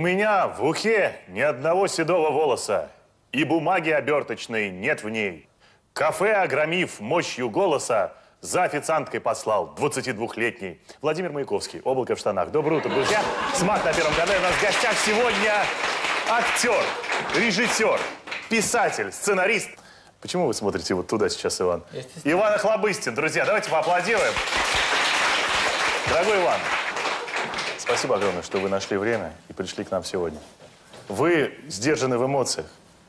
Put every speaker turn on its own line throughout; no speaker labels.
меня в ухе ни одного седого волоса, и бумаги оберточной нет в ней. Кафе, огромив мощью голоса, за официанткой послал 22-летний Владимир Маяковский. «Облако в штанах». Доброе утро, друзья. СМАК на Первом канале. У нас в гостях сегодня актер, режиссер, писатель, сценарист. Почему вы смотрите вот туда сейчас, Иван? Иван Охлобыстин. Друзья, давайте поаплодируем. Дорогой Иван, спасибо огромное, что вы нашли время и пришли к нам сегодня. Вы сдержаны в эмоциях.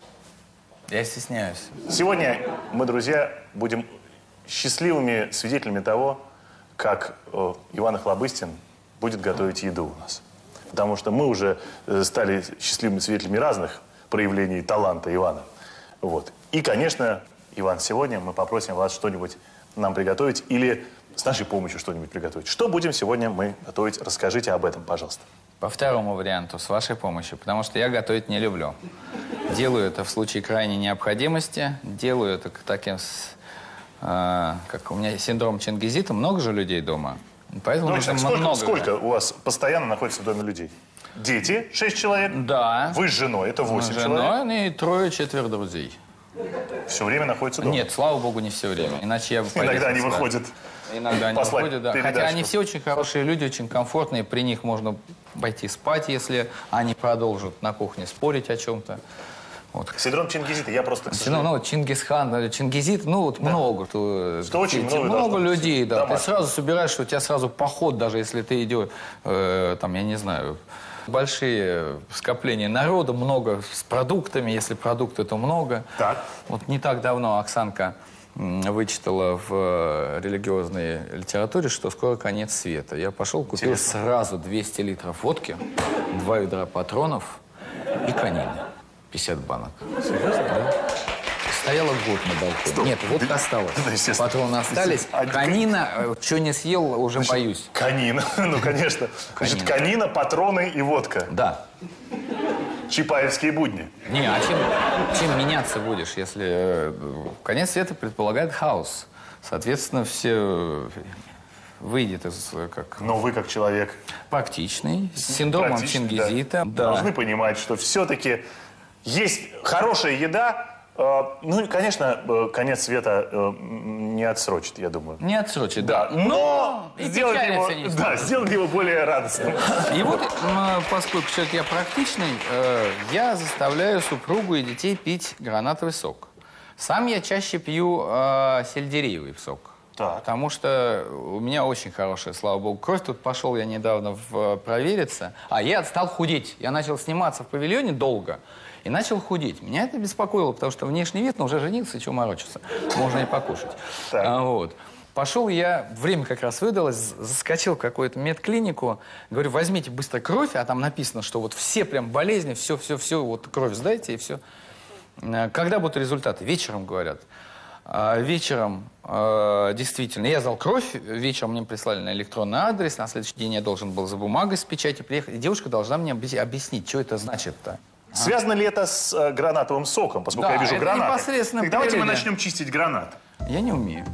Я стесняюсь.
Сегодня мы, друзья, будем счастливыми свидетелями того, как Иван Охлобыстин будет готовить еду у нас. Потому что мы уже стали счастливыми свидетелями разных проявлений таланта Ивана. Вот. И, конечно, Иван, сегодня мы попросим вас что-нибудь нам приготовить или с нашей помощью что-нибудь приготовить. Что будем сегодня мы готовить? Расскажите об этом, пожалуйста.
По второму варианту, с вашей помощью, потому что я готовить не люблю. Делаю это в случае крайней необходимости, делаю это таким, как у меня синдром Чингизита, много же людей дома, поэтому нужно много.
Сколько у вас постоянно находится в доме людей? Дети, 6 человек?
Да.
Вы с женой, это 8 человек?
Женой и 3-4 друзей.
Все время находится дома?
Нет, слава богу, не все время, иначе я бы
Иногда они выходят.
Иногда они выходят, да. Хотя они все очень хорошие люди, очень комфортные. При них можно пойти спать, если они продолжат на кухне спорить о чем-то. Вот.
Синдром Чингизита, я просто...
Ну, Чингисхан, Чингизит, ну, вот да. Много.
Что очень
много людей, да. Ты сразу собираешь, что у тебя сразу поход, даже если ты идешь, там, я не знаю, большие скопления народа, много с продуктами, если продукты, то много.
Так.
Вот не так давно Оксанка вычитала в религиозной литературе, что скоро конец света. Я пошел, купил сразу 200 литров водки, 2 ведра патронов и конины. 50 банок.
Серьезно?
Да. Стояла год на балконе.
Стоп.
Нет, водка осталась. Да, патроны остались. Конина, что не съел, уже боюсь.
Конина, ну, конечно. Значит, конина, патроны и водка.
Да.
Чапаевские будни.
Не, а чем меняться будешь, если конец света предполагает хаос? Соответственно, все выйдет из как...
Но вы как человек...
Практичный, с синдромом Чингизита.
Да. Должны понимать, что все-таки есть хорошая еда. Ну, конечно, конец света не отсрочит, я думаю.
Не отсрочит,
да. Но
сделать
его более радостным.
И вот, поскольку человек я практичный, я заставляю супругу и детей пить гранатовый сок. Сам я чаще пью сельдереевый сок. Так. Потому что у меня очень хорошая, слава богу, кровь. Тут пошел я недавно провериться. Я стал худеть. Я начал сниматься в павильоне долго. И начал худеть. Меня это беспокоило, потому что внешний вид, но уже женился, чего морочиться. Можно и покушать. Вот. Пошел я, время как раз выдалось, заскочил в какую-то медклинику. Говорю, возьмите быстро кровь, а там написано, что вот все прям болезни, все, вот кровь сдайте и все. Когда будут результаты? Вечером, говорят. Вечером, действительно, я сдал кровь, вечером мне прислали на электронный адрес, на следующий день я должен был за бумагой с печати приехать, и девушка должна мне объяснить, что это значит-то.
Связано ли это с гранатовым соком, поскольку я вижу гранаты?
Непосредственно.
Давайте мы начнем чистить гранат.
Я не умею.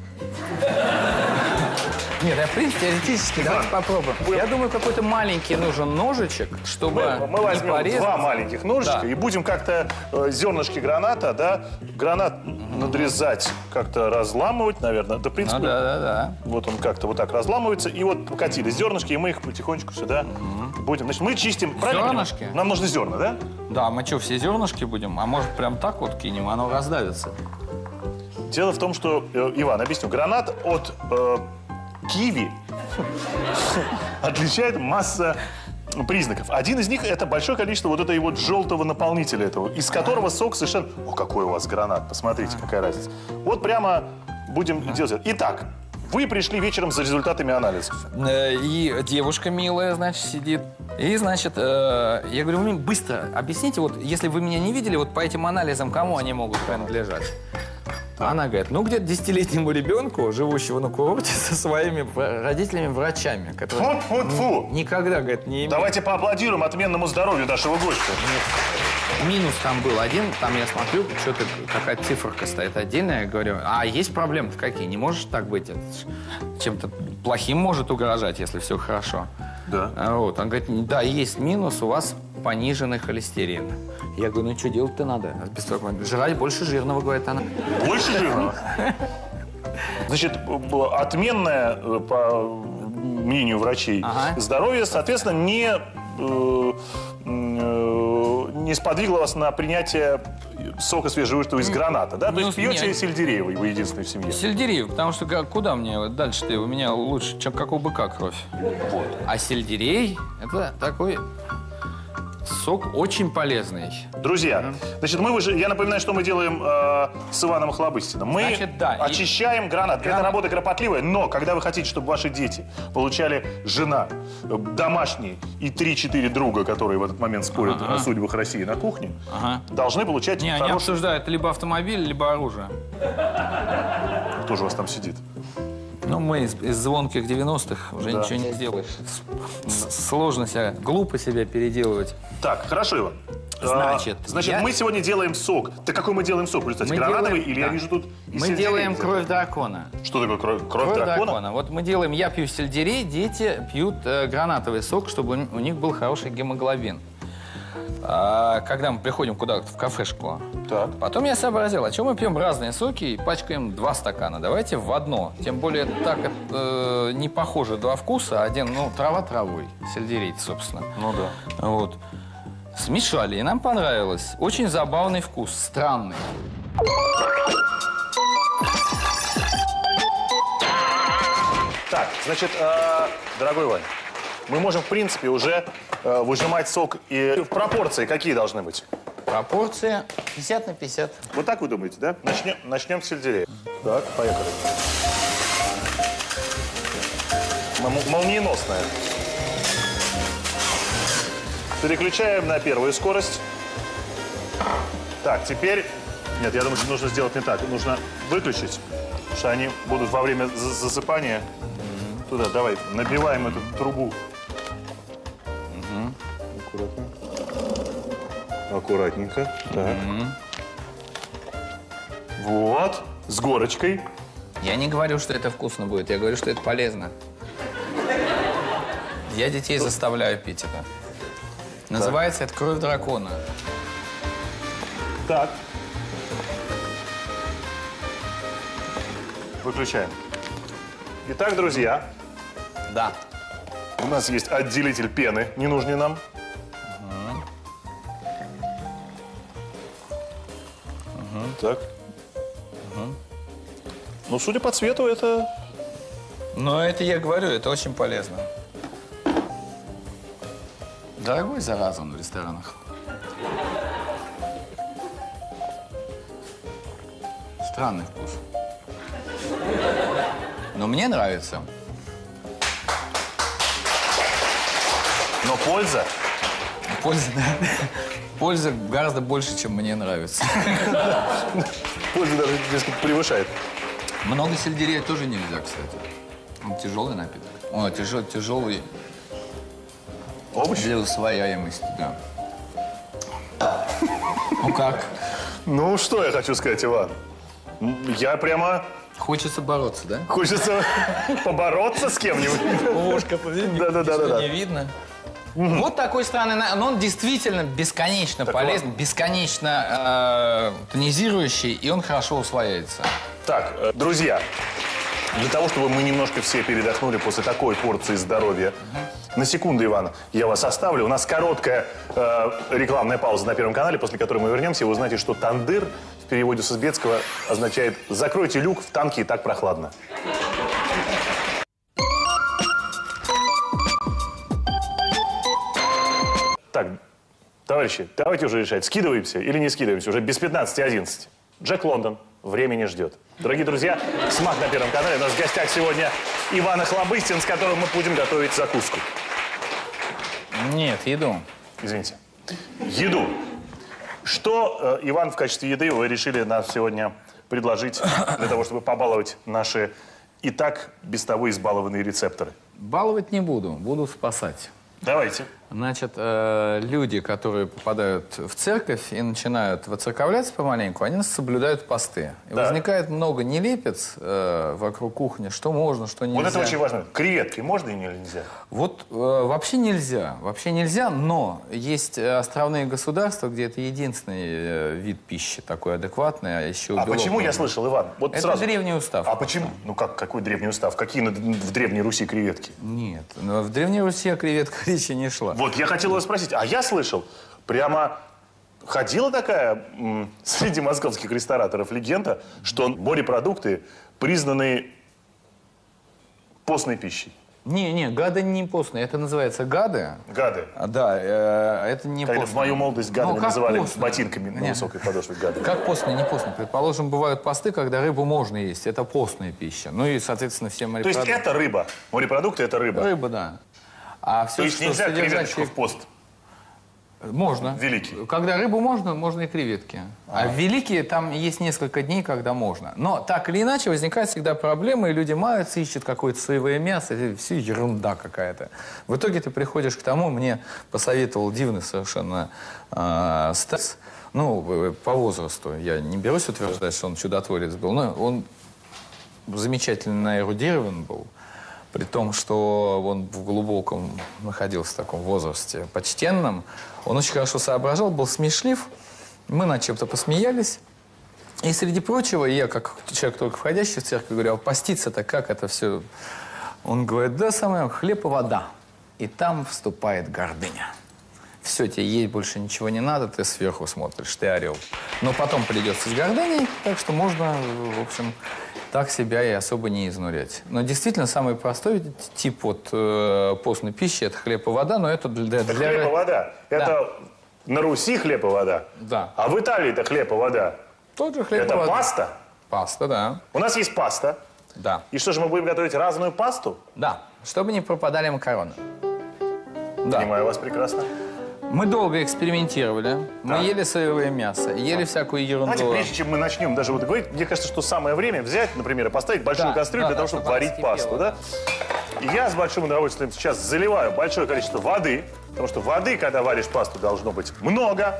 Нет, в принципе, теоретически, давайте попробуем. Я думаю, какой-то маленький нужен ножичек, чтобы
мы возьмем 2 маленьких ножичка и будем как-то зернышки граната, да, гранат надрезать, как-то разламывать, наверное. Да, в принципе,
да.
Вот он как-то вот так разламывается, и вот покатились зернышки, и мы их потихонечку сюда будем. Значит, мы чистим, правильно?
Зернышки?
Нам нужны зерна, да?
Да, мы что, все зернышки будем? А может, прям так вот кинем, оно раздавится?
Дело в том, что, Иван, объясню, гранат от киви отличает масса признаков. Один из них – это большое количество вот этой вот желтого наполнителя этого, из которого сок совершенно... О, какой у вас гранат, посмотрите, какая разница. Вот прямо будем делать. Итак, вы пришли вечером за результатами анализов.
И девушка милая, значит, сидит. И, значит, я говорю, вы мне быстро объясните, вот если вы меня не видели, вот по этим анализам, кому они могут принадлежать? Она говорит, ну, где-то 10-летнему ребенку, живущего на курорте со своими родителями-врачами, которые никогда, говорит, не имели.
Давайте поаплодируем отменному здоровью нашего гостя.
Минус там был один, там я смотрю, что-то какая-то циферка стоит отдельная, я говорю, а есть проблемы-то какие? Не может так быть? Чем-то плохим может угрожать, если все хорошо.
Да.
Вот. Он говорит, да, есть минус, у вас пониженный холестерин. Я говорю, ну что делать-то надо? Жрать больше жирного, говорит она.
Больше жирного? Значит, отменное, по мнению врачей, здоровье, соответственно, не сподвигло вас на принятие сока свежевыжатого из граната, да? То есть пьете сельдереевый, вы единственный в семье?
Сельдереев, потому что куда мне дальше-то? У меня лучше, чем как у быка кровь. Вот. А сельдерей – это такой сок очень полезный.
Друзья, значит, я напоминаю, что мы делаем с Иваном Охлобыстиным. Мы очищаем гранат. Это работа кропотливая, но когда вы хотите, чтобы ваши дети получали жена, домашние и 3-4 друга, которые в этот момент спорят о судьбах России на кухне, должны получать
хороший... Они обсуждают либо автомобиль, либо оружие.
Кто же у вас там сидит?
Ну, мы из звонких 90-х уже ничего не сделаешь. Сложно глупо себя переделывать.
Так, хорошо, Иван. Значит, мы сегодня делаем сок. Так какой мы делаем сок? Кстати, гранатовый или я вижу тут
мы делаем кровь дракона.
Что такое кровь дракона?
Вот мы делаем, я пью сельдерей, дети пьют гранатовый сок, чтобы у них был хороший гемоглобин. Когда мы приходим куда-то в кафешку, потом я сообразил, а чем мы пьем разные соки и пачкаем 2 стакана? Давайте в одно. Тем более так не похожи 2 вкуса. Один, трава травой, сельдерей, собственно.
Ну да.
Вот. Смешали, и нам понравилось. Очень забавный вкус, странный.
Так, значит, дорогой Вань, мы можем, в принципе, уже выжимать сок. И в пропорции какие должны быть?
Пропорция 50 на 50.
Вот так вы думаете, да? Начнем с сельдерея. Так, поехали. Молниеносная. Переключаем на первую скорость. Так, теперь... Нет, я думаю, что нужно сделать не так. Нужно выключить, потому что они будут во время засыпания. Туда, давай, набиваем эту трубу. Аккуратно. Аккуратненько. Так. Вот, с горочкой.
Я не говорю, что это вкусно будет, я говорю, что это полезно. Я детей заставляю пить это. Называется это кровь дракона.
Так. Выключаем. Итак, друзья.
Да.
У нас есть отделитель пены, ненужный нам. Так. Ну, судя по цвету, это...
Но это я говорю, это очень полезно. Дорогой, зараза, в ресторанах. Странный вкус. Но мне нравится.
Но польза?
Польза, да. Польза гораздо больше, чем мне нравится.
Польза даже несколько превышает.
Много сельдерея тоже нельзя, кстати. Он тяжелый напиток. О, тяжелый.
Овощ?
Для усвояемости, да. Ну как?
Ну, что я хочу сказать, Иван? Я прямо...
Хочется бороться, да?
Хочется побороться с кем-нибудь.
Ушко, да. Не видно. Вот такой странный, но он действительно бесконечно полезный, бесконечно тонизирующий, и он хорошо усвояется.
Так, друзья, для того, чтобы мы немножко все передохнули после такой порции здоровья, на секунду, Иван, я вас оставлю. У нас короткая рекламная пауза на Первом канале, после которой мы вернемся, и вы узнаете, что тандыр в переводе с узбекского означает «закройте люк, в танке и так прохладно». Так, товарищи, давайте уже решать, скидываемся или не скидываемся. Уже без 15:11. Джек Лондон. Время не ждет. Дорогие друзья, «Смак» на Первом канале. У нас в гостях сегодня Иван Охлобыстин, с которым мы будем готовить закуску.
Нет, еду.
Извините. Еду. Что, Иван, в качестве еды вы решили нам сегодня предложить для того, чтобы побаловать наши и так без того избалованные рецепторы?
Баловать не буду, буду спасать.
Давайте.
Значит, люди, которые попадают в церковь и начинают воцерковляться помаленьку, они соблюдают посты. И возникает много нелепец вокруг кухни, что можно, что нельзя.
Вот это очень важно. Креветки можно или нельзя?
Вот вообще нельзя, но есть островные государства, где это единственный вид пищи такой адекватный, а еще
А почему я слышал, Иван? Вот
это
сразу.
древний устав.
А почему? Ну как, какой древний устав? Какие в Древней Руси креветки?
Нет, в Древней Руси о креветках речи не шла.
Вот, я хотел вас спросить, а я слышал, прямо ходила такая среди московских рестораторов легенда, что морепродукты признаны постной пищей.
Не, гады не постные, это называется гады.
Гады.
Да, это не
Когда
постные.
в мою молодость гадами
как
называли
постные?
ботинками на высокой подошве гады.
Как постные, не постные. Предположим, бывают посты, когда рыбу можно есть. Это постная пища. Ну и, соответственно, все
То
морепродукты.
есть это рыба, морепродукты это рыба.
Рыба, да. А все,
То есть
что
нельзя
содержащее-
креветочку в пост?
Можно.
Великий.
Когда рыбу можно и креветки. А в великие там есть несколько дней, когда можно. Но так или иначе возникает всегда проблема, и люди маются, ищут какое-то соевое мясо, и все ерунда какая-то. В итоге ты приходишь к тому, мне посоветовал дивный совершенно старец, ну, по возрасту, я не берусь утверждать, что он чудотворец был, но он замечательно эрудирован был. При том, что он в глубоком находился в таком возрасте почтенном, он очень хорошо соображал, был смешлив. Мы над чем-то посмеялись. И среди прочего, я, как человек, только входящий в церковь, говорю, а поститься-то как это все? Он говорит, да, самое, хлеб и вода. И там вступает гордыня. Все, тебе есть больше ничего не надо, ты сверху смотришь, ты орел. Но потом придется с гордыней, так что можно, в общем, так себя и особо не изнурять. Но действительно, самый простой тип вот, постной пищи – это хлеб и вода, но это для...
Хлеб и вода. Это на Руси хлеб и вода.
Да.
А в Италии это хлеб и вода.
Тот же хлеб и
Это
вода.
паста?
Паста, да.
У нас есть паста.
Да.
И что же, мы будем готовить разную пасту?
Да, чтобы не пропадали макароны. Да.
Понимаю вас прекрасно.
Мы долго экспериментировали. Мы ели соевое мясо, ели всякую ерунду.
Знаете, прежде чем мы начнем даже вот говорить, мне кажется, что самое время взять, например, и поставить большую кастрюлю для того, чтобы варить пасту, да? И я с большим удовольствием сейчас заливаю большое количество воды, потому что воды, когда варишь пасту, должно быть много.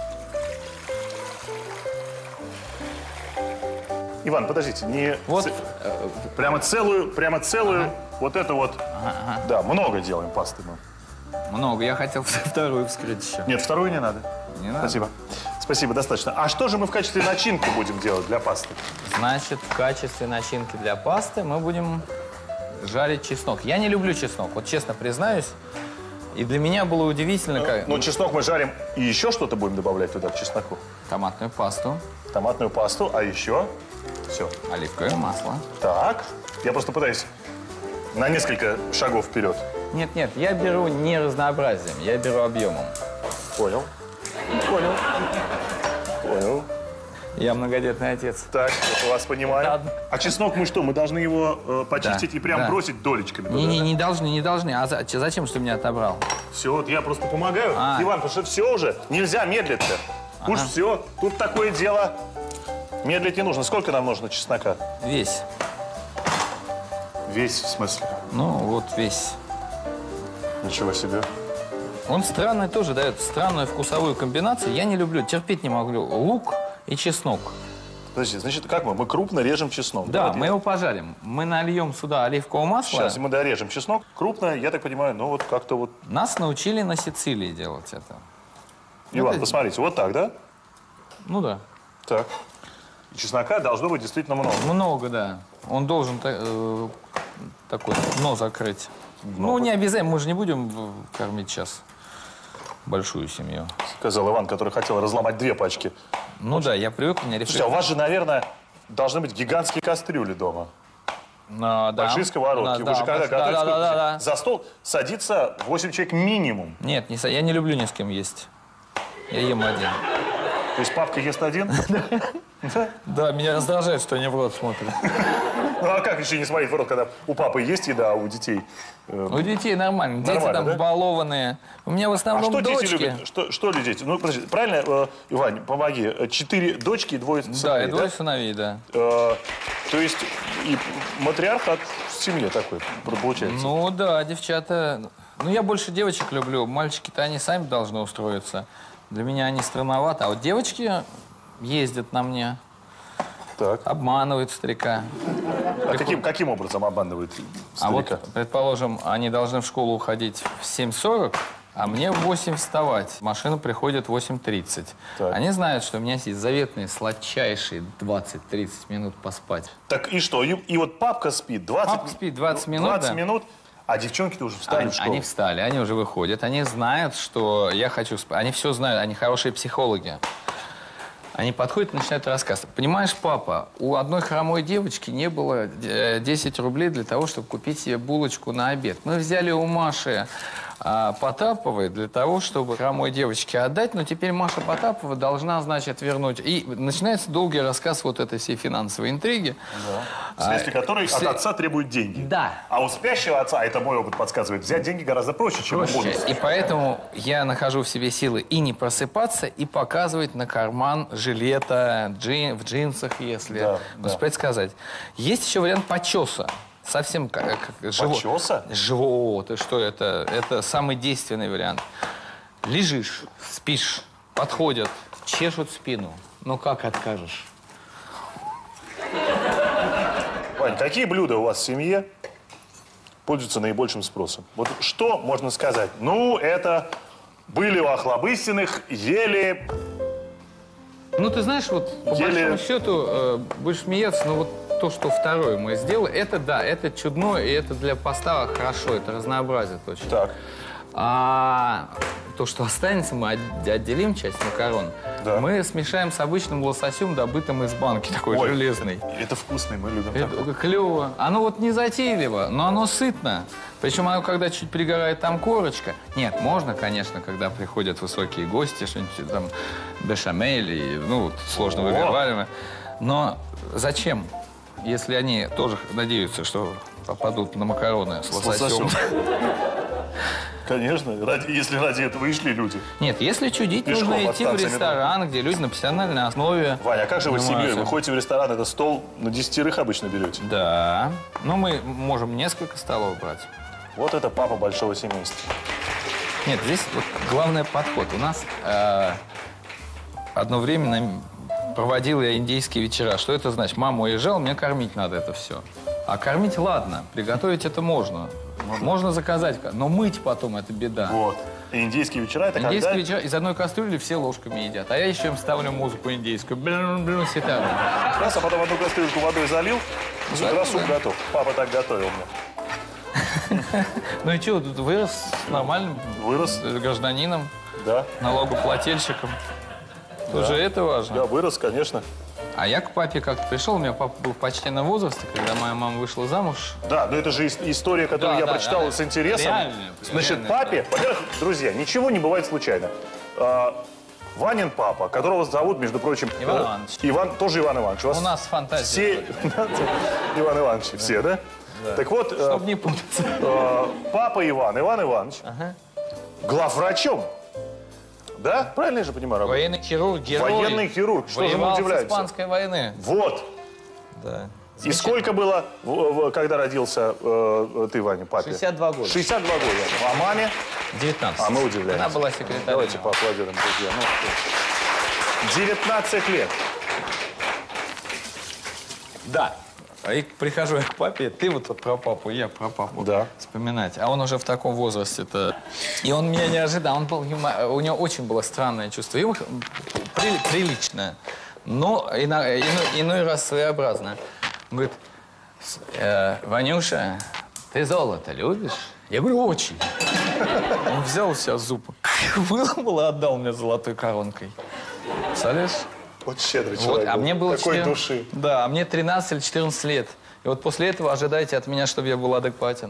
Иван, подождите, не...
Вот.
Прямо целую, вот это вот... Да, много делаем пасты мы.
Много. Я хотел вторую вскрыть еще.
Нет, вторую не надо.
Не надо.
Спасибо. Спасибо, достаточно. А что же мы в качестве начинки будем делать для пасты?
Значит, в качестве начинки для пасты мы будем жарить чеснок. Я не люблю чеснок, вот честно признаюсь. И для меня было удивительно, как...
Ну, чеснок мы жарим, и еще что-то будем добавлять туда, к чесноку?
Томатную пасту,
Томатную пасту, а еще? Все.
оливковое масло.
Так, я просто пытаюсь на несколько шагов вперед.
Нет, я беру не разнообразием, я беру объемом.
Понял.
Я многодетный отец.
Так, вот вас понимаю.
Ладно.
А чеснок мы что, мы должны его почистить и прям
да.
бросить долечками туда,
Не
да?
не должны. А зачем, что ты меня отобрал?
Все, вот я просто помогаю.
А.
Иван, потому что все уже, нельзя медлить-то. Уж все, тут такое дело. Медлить не нужно. Сколько нам нужно чеснока?
Весь.
Весь, в смысле?
Ну, вот весь.
Ничего себе.
Он странный тоже дает странную вкусовую комбинацию. Я не люблю, терпеть не могу лук и чеснок.
Подожди, значит, как мы? Мы крупно режем чеснок.
Да, мы его пожарим. Мы нальем сюда оливковое масло.
Сейчас мы дорежем чеснок. Крупно, я так понимаю, ну вот как-то вот...
Нас научили на Сицилии делать это.
Иван, посмотрите, вот так, да?
Ну да.
Так. И чеснока должно быть действительно много.
Много, да. Он должен такой дно закрыть. Ну, не обязательно, мы же не будем кормить сейчас большую семью.
Сказал Иван, который хотел разломать 2 пачки.
Ну да, я привык, у меня
Слушайте, а у вас же, наверное, должны быть гигантские кастрюли дома.
Да.
Большие сковородки. Вы же когда готовите,
да.
за стол садится 8 человек минимум.
Нет, я не люблю ни с кем есть. Я ем один.
То есть папка ест один?
Да, меня раздражает, что они в рот смотрят.
Ну а как еще не смотреть в рот, когда у папы есть еда, а у детей?
У детей нормально. Дети там
да?
балованные. У меня в основном
что
дочки.
дети любят? Что ли дети? Ну, подожди, правильно, Иван, помоги. 4 дочки и 2 сыновей,
Да, и 2 сыновей, да.
То есть и матриархат в семье такой получается?
Ну да, девчата... Ну я больше девочек люблю. Мальчики-то они сами должны устроиться. Для меня они странноваты. А вот девочки ездят на мне.
Так.
Обманывают старика.
А каким образом обманывают старика?
А вот, предположим, они должны в школу уходить в 7:40, а мне в 8 вставать. Машина приходит в 8:30.
Так.
Они знают, что у меня есть заветные, сладчайшие 20-30 минут поспать.
Так и что? И вот папка спит 20,
Папа спит 20 минут,
20
да.
минут, а девчонки-то уже встали в школу.
Они встали, они уже выходят. Они знают, что я хочу спать. Они все знают, они хорошие психологи. Они подходят и начинают рассказывать. Понимаешь, папа, у одной хромой девочки не было 10 рублей для того, чтобы купить себе булочку на обед. Мы взяли у Маши Потаповой для того, чтобы хромой девочке отдать, но теперь Маша Потапова должна, значит, вернуть. И начинается долгий рассказ вот этой всей финансовой интриги.
Да. Вследствие которой от отца требуют деньги.
Да.
А у спящего отца, это мой опыт подсказывает, взять деньги гораздо проще, чем у бонуса.
И поэтому я нахожу в себе силы и не просыпаться, и показывать на карман жилета, в джинсах, если успеть сказать. Есть еще вариант почеса. Совсем как живот.
Почеса?
Живот. И что это? Это самый действенный вариант. Лежишь, спишь, подходят, чешут спину. Ну как откажешь?
Вань, какие блюда у вас в семье пользуются наибольшим спросом? Вот что можно сказать? Ну, это были у Охлобыстиных, ели...
Ну, ты знаешь, вот по большому счету, будешь смеяться, но вот то, что второе мы сделали, это да, это чудно, и это для поста хорошо, это разнообразие точно.
Так.
А то, что останется, мы отделим часть макарон. Да. Мы смешаем с обычным лососем, добытым из банки, такой железный.
Это вкусный, мы любим
это такое. Клево. Оно вот не затейливо, но оно сытно. Причем оно, когда чуть пригорает, там корочка. Нет, можно, конечно, когда приходят высокие гости, что-нибудь там бешамель, и, ну, сложно выговариваемое. Но зачем? Если они тоже надеются, что попадут на макароны с лососем.
Конечно, если ради этого и шли люди.
Нет, если чудить, нужно идти в ресторан, где люди на профессиональной основе.
Ваня, а как же вы с семьей? Вы ходите в ресторан, это стол на 10 обычно берете?
Да. Но мы можем несколько столов брать.
Вот это папа большого семейства.
Нет, здесь вот главный подход. У нас одно время проводил я индейские вечера. Что это значит? Мама уезжала, мне кормить надо это все. А кормить ладно, приготовить это можно. Можно заказать, но мыть потом это беда.
Вот. И индейские вечера это
индейские вечера из одной кастрюли все ложками едят. А я еще им ставлю музыку индейскую. Блин, ситару.
Раз, а потом одну кастрюльку водой залил, с утра суп готов. Папа так готовил мне.
Ну и что, тут вырос нормальным гражданином, налогоплательщиком. Тоже это важно.
Да, вырос, конечно.
А я к папе как-то пришел, у меня папа был в почтенном возрасте, когда моя мама вышла замуж.
Да, но это же история, которую я прочитал с интересом. Значит, папе, во-первых, друзья, ничего не бывает случайно. Ванин папа, которого зовут, между прочим...
Иван Иванович.
Тоже Иван Иванович.
У нас фантазия.
Все Иван Ивановичи, все, да? Так вот...
Чтобы не путаться.
Папа Иван Иванович, главврачом. Да? Правильно я же понимаю? Работу?
Военный хирург, герой.
Военный хирург. Что же мы удивляемся?
С Испанской войны.
Вот.
Да.
И сколько было, когда родился ты, Ваня, папе?
62 года.
62 года. А маме?
19.
А мы удивляемся.
Она была секретарем.
Давайте поаплодируем, друзья. 19 лет.
Да. И прихожу я к папе, ты вот про папу, я про папу вспоминать. А он уже в таком возрасте-то. И он меня не ожидал. У него очень было странное чувство юмора, приличное, но иной раз своеобразное. Он говорит: Ванюша, ты золото любишь? Я говорю: очень. Он взял у себя зуб, выломал и отдал мне золотой коронкой. Представляешь?
Вот щедрый человек.
А мне было
такой души.
Да, а мне 13 или 14 лет. И вот после этого ожидайте от меня, чтобы я был адекватен.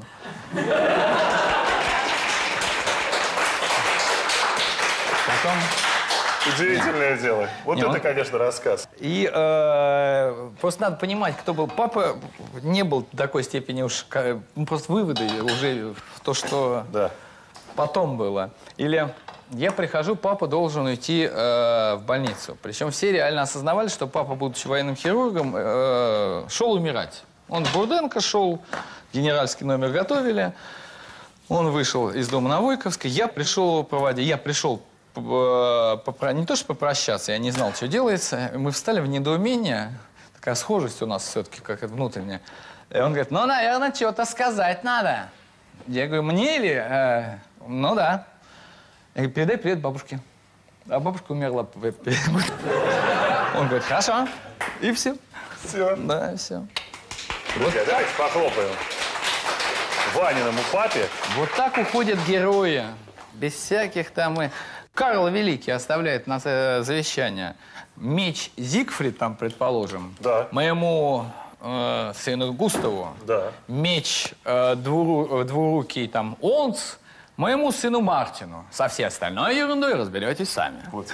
Удивительное дело. Вот это, конечно, рассказ.
И просто надо понимать, кто был. Папа не был в такой степени уж... Просто выводы уже в то, что потом было. Или я прихожу, папа должен уйти в больницу. Причем все реально осознавали, что папа, будучи военным хирургом, шел умирать. Он в Бурденко шел, генеральский номер готовили. Он вышел из дома на Войковской. Я пришел его проводить. Я пришел не то что попрощаться, я не знал, что делается. Мы встали в недоумение. Такая схожесть у нас все-таки, как это внутренняя. И он говорит, ну, наверное, что-то сказать надо. Я говорю, мне или? Ну, да. Я говорю, передай привет бабушке. А бабушка умерла. Он говорит, хорошо. И все.
Все.
Да, все.
Друзья, вот давайте похлопаем Ваниному папе.
Вот так уходят герои. Без всяких там... Карл Великий оставляет на завещание меч Зигфрид, там, предположим, моему сыну Густаву, меч двурукий, там, Онс, моему сыну Мартину. Со всей остальной ерундой разберетесь сами.
Вот,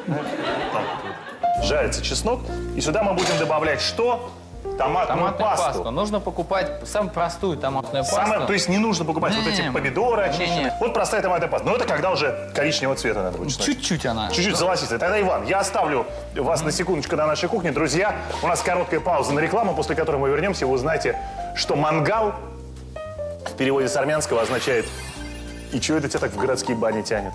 жарится чеснок, и сюда мы будем добавлять что? Томатную пасту.
Нужно покупать самую простую томатную пасту.
То есть не нужно покупать вот эти помидоры очищенные. Вот простая томатная паста. Но это когда уже коричневого цвета надо будет.
Чуть-чуть она.
Чуть-чуть золотистая. Тогда, Иван, я оставлю вас на секундочку на нашей кухне. Друзья, у нас короткая пауза на рекламу, после которой мы вернемся. Вы узнаете, что мангал в переводе с армянского означает «И чего это тебя так в городские бани тянет?»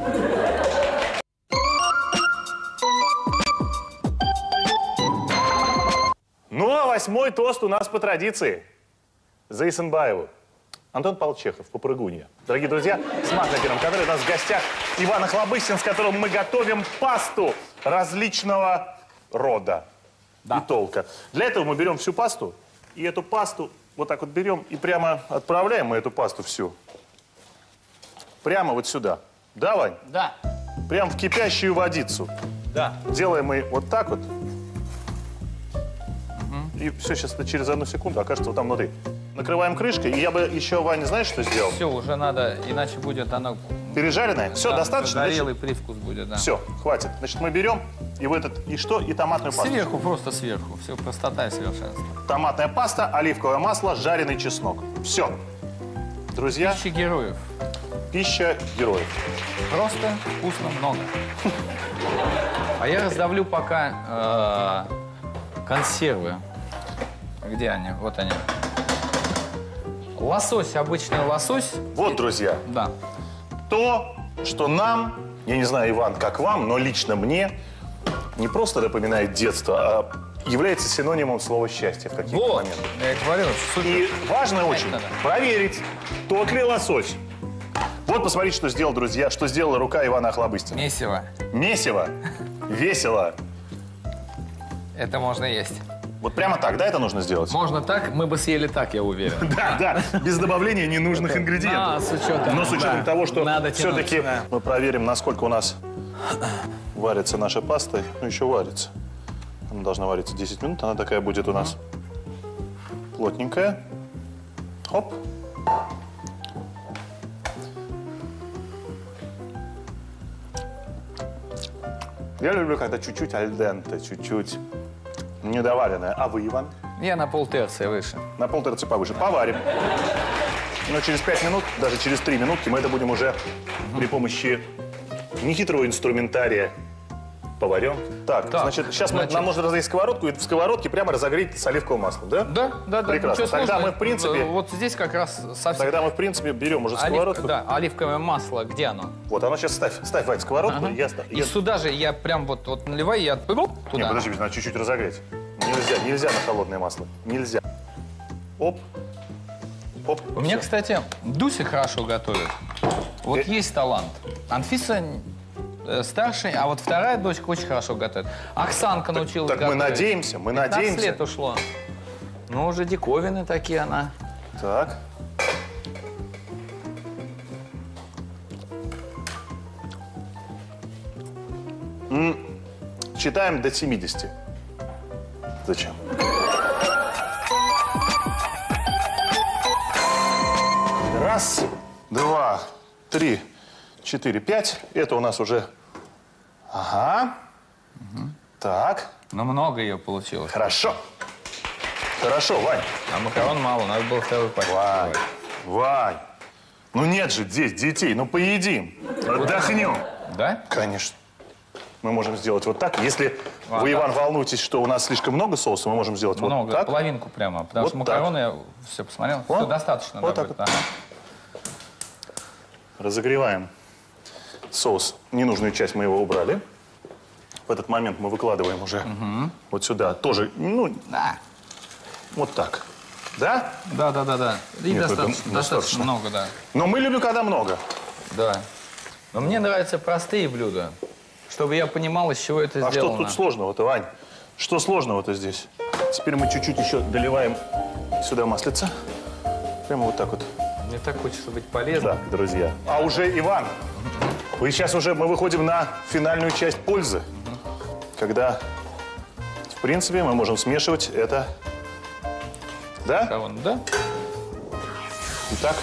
Ну, а 8-й тост у нас по традиции. За Исенбаеву. Антон Павлович Чехов, попрыгунья. Дорогие друзья, «Смак» на Первом канале. У нас в гостях Иван Охлобыстин, с которым мы готовим пасту различного рода и толка. Для этого мы берем всю пасту, и эту пасту вот так вот берем и прямо отправляем мы эту пасту всю. Прямо вот сюда. Да, Вань?
Да.
Прямо в кипящую водицу.
Да.
Делаем мы вот так вот. И все сейчас через 1 секунду окажется вот там внутри. Накрываем крышкой. И я бы еще, Ваня, знаешь, что сделал?
Все, уже надо, иначе будет оно...
Пережаренное? Все,
да,
достаточно?
Горелый привкус будет, да.
Все, хватит. Значит, мы берем и в этот, и что? И томатную пасту.
Сверху, просто сверху. Все, простота и совершенство.
Томатная паста, оливковое масло, жареный чеснок. Все. Друзья.
Пища героев.
Пища героев.
Просто вкусно, много. А я раздавлю пока консервы. Где они? Вот они. Лосось, обычный лосось.
Вот, друзья.
Да.
То, что нам, я не знаю, Иван, как вам, но лично мне, не просто напоминает детство, а является синонимом слова «счастье» в каких-то моментах.
Я говорю, супер.
И важно очень проверить, тот ли лосось. Вот посмотрите, что сделал, друзья, что сделала рука Ивана Охлобыстина.
Месиво.
Месиво. Весело.
Это можно есть.
Вот прямо так, да, это нужно сделать?
Можно так, мы бы съели так, я уверен.
Да, да, без добавления ненужных ингредиентов.
С учетом.
Но с учетом того, что все-таки
да.
мы проверим, насколько у нас варится наша паста. Ну, еще варится. Она должна вариться 10 минут, она такая будет у нас плотненькая. Хоп. Я люблю, когда чуть-чуть альденте, чуть-чуть недоваренное. А вы, Иван?
Я на полтерции выше.
На полтерции повыше. Поварим. Но через 5 минут, даже через 3 минутки мы это будем уже при помощи нехитрого инструментария поварен. Так, значит, сейчас нам нужно разогреть сковородку и в сковородке прямо разогреть с оливковым маслом, да?
Да.
Прекрасно. Тогда мы, в принципе...
Вот здесь как раз совсем...
Тогда мы, в принципе, берем уже сковородку.
Да, оливковое масло, где оно?
Вот, оно сейчас ставь, Вань, сковородку.
И сюда же я прям вот наливаю, я туда.
Не, подожди, надо чуть-чуть разогреть. Нельзя на холодное масло. Нельзя. Оп. Оп.
У меня, кстати, Дуся хорошо готовит. Вот есть талант. Анфиса старший, а вот вторая дочка очень хорошо готовит. Оксанка научилась готовить.
Так мы надеемся,
15 лет ушло. Ну, уже диковины такие она.
Так. Считаем до 70. Зачем? Раз, два, три, четыре, 5. Это у нас уже Ага. Так.
Но много ее получилось.
Хорошо. Хорошо, Вань.
А макарон мало, надо было второй пачку.
Вань. Ну нет же здесь детей, ну поедим. Отдохнем.
Да?
Конечно. Мы можем сделать вот так. Если вы, Иван, волнуетесь, что у нас слишком много соуса, мы можем сделать
много,
вот так.
половинку прямо. Потому
Вот
что макароны, я все посмотрел,
вот.
все достаточно.
Вот так
будет.
вот.
Ага.
Разогреваем соус. Ненужную часть мы его убрали. В этот момент мы выкладываем уже вот сюда. Тоже, ну,
Да.
вот так. Да?
Да. И
Нет,
достаточно много, да.
Но мы любим, когда много.
Да. Но мне нравятся простые блюда, чтобы я понимал, из чего это
А
сделано.
что тут сложного-то, Вань? Что сложного-то здесь? Теперь мы чуть-чуть еще доливаем сюда маслица. Прямо вот так вот.
Мне так хочется быть полезным.
Так, друзья. А уже, Иван, мы сейчас уже мы выходим на финальную часть пользы, когда, в принципе, мы можем смешивать это. Да?
Макароны, да?
Итак.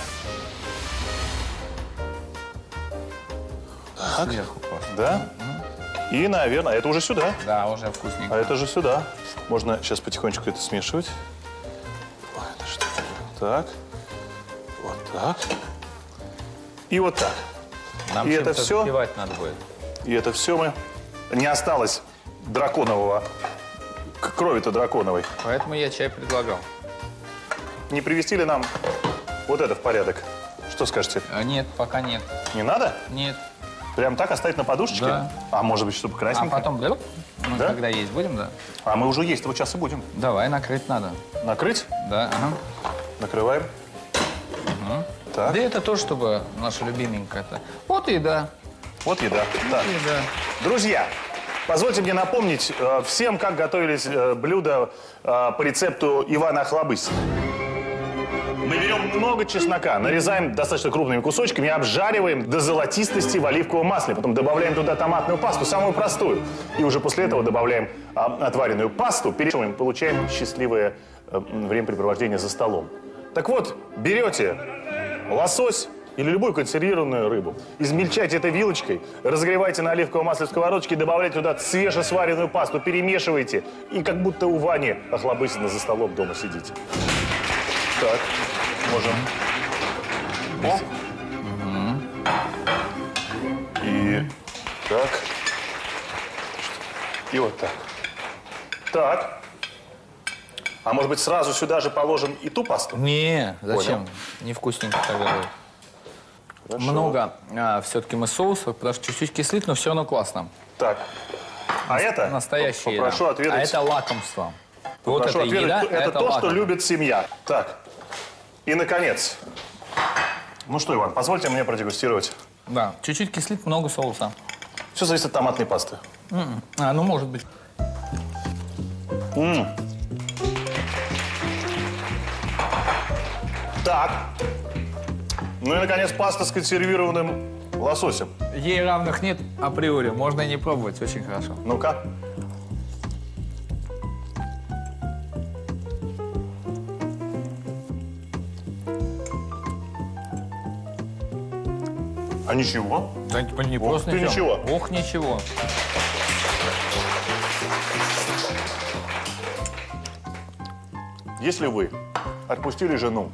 Так.
Сверху просто.
Да? И, наверное, это уже сюда.
Да, уже вкусненько.
А это же сюда. Можно сейчас потихонечку это смешивать. Ой, это что? Так. Вот так. И вот так.
Нам
И
чем-то
это все?
запивать надо будет.
И это все мы... Не осталось драконового... Крови-то драконовой.
Поэтому я чай предлагал.
Не привести ли нам вот это в порядок? Что скажете?
Нет, пока нет.
Не надо?
Нет.
Прям так оставить на подушечке?
Да.
А может быть, чтобы
А
красненько?
потом, мы
Да?
когда есть будем, да?
А мы уже есть, вот сейчас и будем.
Давай, накрыть надо.
Накрыть?
Да, ага.
Накрываем. Так.
Да это то, чтобы наша любименькая-то. Вот и еда.
Вот еда. Так.
Еда.
Друзья, позвольте мне напомнить всем, как готовились блюда по рецепту Ивана Охлобыстина. Мы берем много чеснока, нарезаем достаточно крупными кусочками и обжариваем до золотистости в оливковом масле. Потом добавляем туда томатную пасту, самую простую. И уже после этого добавляем отваренную пасту, перемешиваем, получаем счастливое времяпрепровождение за столом. Так вот, берете лосось или любую консервированную рыбу, измельчайте это вилочкой, разогревайте на оливковом масле в сковородочке, добавляйте туда свежесваренную пасту, перемешивайте. И как будто у Вани Охлобыстина за столом дома сидите. Так, можем. О. И так. И вот так. Так. А может быть, сразу сюда же положим и ту пасту?
Не, зачем?
Понял.
Невкусненько тогда будет.
Хорошо.
Много все-таки мы соусов, потому что чуть-чуть кислит, но все равно классно.
Так. А это?
Настоящая
Попрошу
еда.
отведать.
А это лакомство. Вот
Попрошу
это
отведать.
еда,
Это то, что
лакомство.
любит семья. Так. И, наконец. Ну что, Иван, позвольте мне продегустировать.
Да, чуть-чуть кислит, много соуса.
Все зависит от томатной пасты.
Ну может быть.
Так. Ну и, наконец, паста с консервированным лососем.
Ей равных нет априори, можно и не пробовать, очень хорошо.
Ну-ка. А ничего.
Да не
Ох
просто
ты, ничего.
Ох, ничего.
Если вы отпустили жену...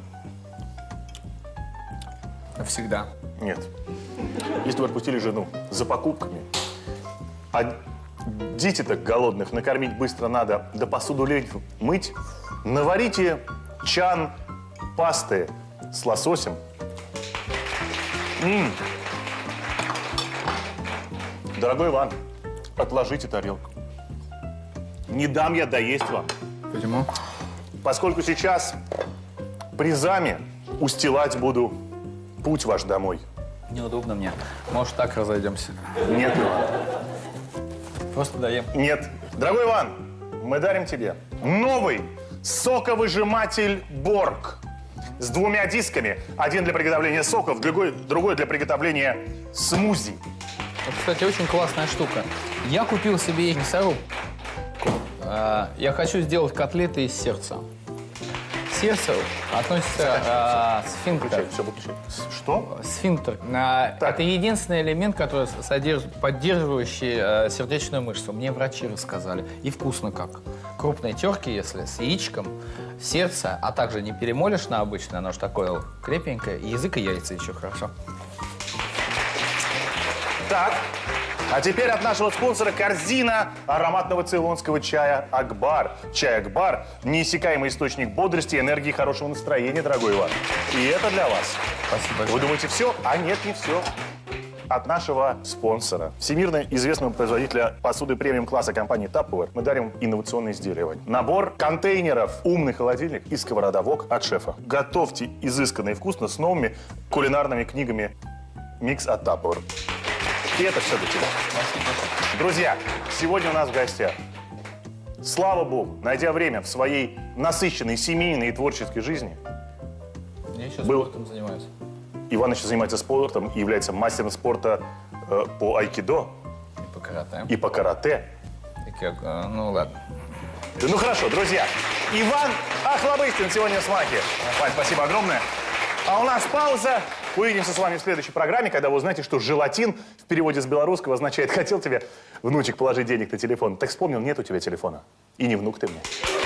Навсегда.
Нет. Если вы отпустили жену за покупками, а детей-то голодных накормить быстро надо, да посуду лень мыть, наварите чан пасты с лососем. Дорогой Иван, отложите тарелку. Не дам я доесть вам.
Почему?
Поскольку сейчас призами устилать буду путь ваш домой.
Неудобно мне. Может, так разойдемся.
Нет, Иван.
Просто доем.
Нет. Дорогой Иван, мы дарим тебе новый соковыжиматель Борг с 2 дисками. Один для приготовления соков, другой для приготовления смузи.
Это, кстати, очень классная штука. Я купил себе мясорубку. Я хочу сделать котлеты из сердца. сердцу относится сфинктер.
Все, выключай. Что?
Сфинктер. Это единственный элемент, который поддерживающий сердечную мышцу. Мне врачи рассказали. И вкусно как. Крупные терки, если с яичком, сердце, а также не перемолишь на обычное, оно же такое крепенькое, и язык и яйца еще хорошо.
Так, а теперь от нашего спонсора корзина ароматного цейлонского чая «Акбар». Чай «Акбар» – неиссякаемый источник бодрости, энергии и хорошего настроения, дорогой Иван. И это для вас.
Спасибо большое.
Вы думаете, все? А нет, не все. От нашего спонсора, всемирно известного производителя посуды премиум-класса компании Tupperware, мы дарим инновационные изделия. Набор контейнеров «Умный холодильник» и сковорода «Вок» от шефа. Готовьте изысканно и вкусно с новыми кулинарными книгами «Микс» от Tupperware. И это все для тебя. Друзья, сегодня у нас в гостях, слава богу, найдя время в своей насыщенной семейной и творческой жизни,
Я еще спортом занимаюсь.
Иван еще занимается спортом и является мастером спорта по айкидо.
И по карате.
И по карате.
Ну ладно.
Ну хорошо, друзья. Иван Охлобыстин сегодня в «Смаке». Вань, спасибо огромное. А у нас пауза. Увидимся с вами в следующей программе, когда вы узнаете, что желатин в переводе с белорусского означает «хотел тебе, внучек, положить денег на телефон». Так вспомнил, нет у тебя телефона. И не внук ты мне.